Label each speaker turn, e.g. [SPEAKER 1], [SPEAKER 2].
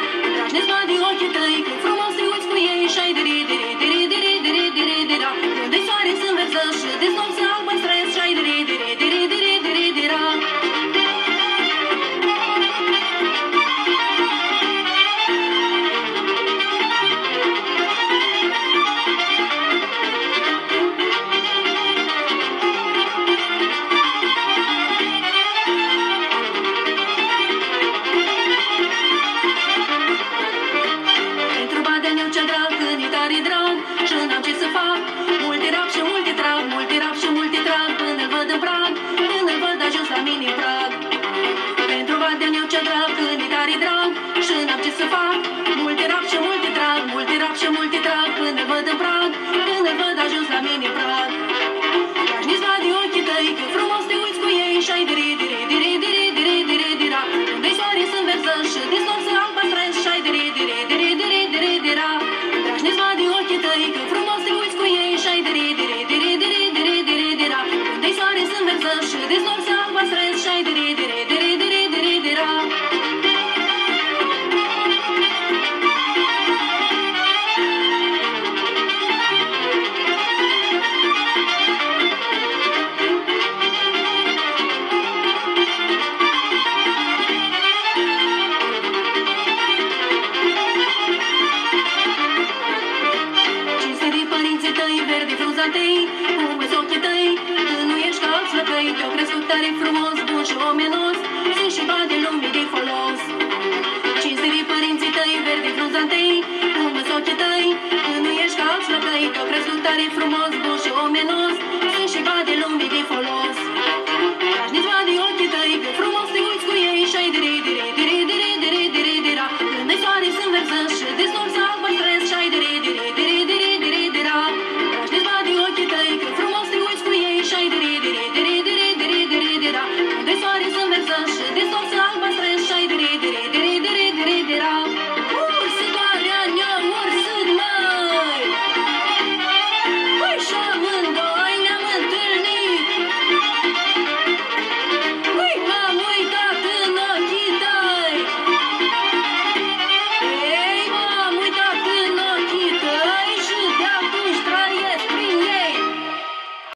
[SPEAKER 1] Drașne-ți va din ochii tăi, cât frumos te uiți cu ei și ai diri, diri, diri, diri, diri, diri, diri, da. Unde-i soare să înversă și de-ți nopți să albăstresc și ai diri, diri, diri, diri, diri, diri, da.
[SPEAKER 2] Frumos, bun și omenos, sunt și bani de lumii de folos.